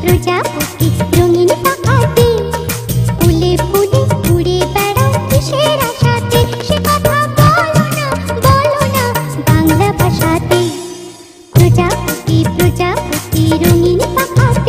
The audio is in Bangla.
প্রজাপতি রঙিন পাখাতে, ফুলে ফুলে উড়ে বেড়াও কিসের আশাতে, সে কথা বলো না বাংলা ভাষাতে। প্রজাপতি প্রজাপতি রঙিন পাখাতে।